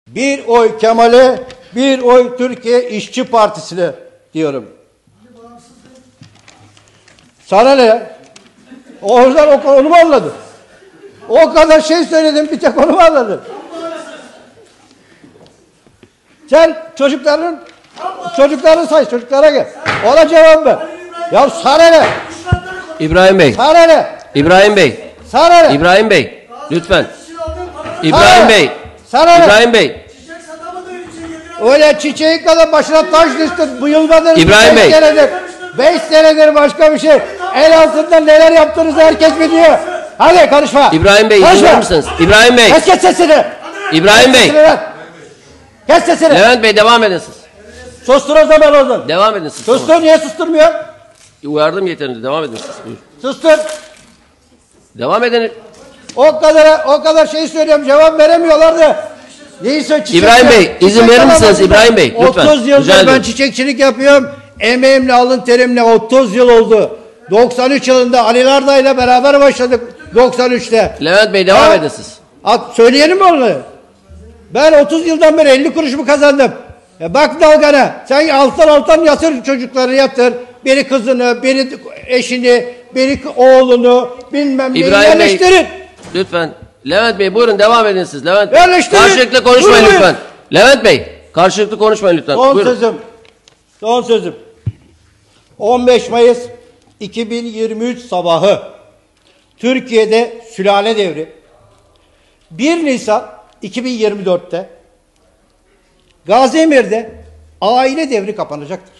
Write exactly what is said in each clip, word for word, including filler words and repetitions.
Bir oy Kemal'e, bir oy Türkiye İşçi Partisi'ne diyorum. Sana ne? Oradan o konumu anladın. O kadar şey söyledim, bir tek onu mu anladın? Sen çocukların, çocukları say, çocuklara gel. Ona cevap ver. Ya sana ne? İbrahim Bey. Sana ne? İbrahim Bey. Sana ne? İbrahim Bey. Lütfen. İbrahim Sana Bey. Sana ne? İbrahim Bey. Öyle çiçeğin kadar başına taş düştü, bıyılmadınız. İbrahim beş Bey. Senedir, beş senedir başka bir şey. El altında neler yaptığınızı herkes biliyor. Hadi karışma. İbrahim Bey, izin verir misiniz? İbrahim Bey. Kes kes sesini. İbrahim Kes Bey. sesini lan. Kes sesini. Levent Bey, devam edin siz. Sustur o zaman oradan. Devam edin siz. Sustur, Tamam. niye susturmuyor? Uyardım yeterince. Devam edin siz. Buyurun. Sustur. Devam edin. O kadar o kadar şey söylüyorum, cevap veremiyorlar da. Neyse çiçek. İbrahim Bey, izin verir misiniz İbrahim Bey? Lütfen. otuz yıldır Rica ben ediyorum. çiçekçilik yapıyorum. Emeğimle, alın terimle otuz yıl oldu. doksan üç yılında Ali Larda ile beraber başladık doksan üçte. Levent Bey, devam Ha? edin siz. At, söyleyelim mi onu? Ben otuz yıldan beri elli kuruş mu kazandım? E bak dalgana. Sen alttan alttan yatır çocukları yatır. Biri kızını, biri eşini, biri oğlunu bilmem neyi İbrahim Bey, yerleştirin. lütfen. Levent Bey, buyurun devam edin siz. Levent Bey. Yerleştirin. Karşılıklı konuşmayın Buyurun. lütfen. Levent Bey, karşılıklı konuşmayın lütfen. Son Buyurun. sözüm. Son sözüm. on beş Mayıs iki bin yirmi üç sabahı Türkiye'de sülale devri. bir Nisan iki bin yirmi dörtte Gaziemir'de aile devri kapanacaktır.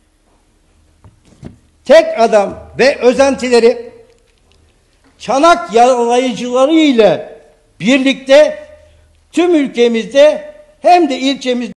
Tek adam ve özentileri çanak yalayıcıları ile birlikte tüm ülkemizde hem de ilçemizde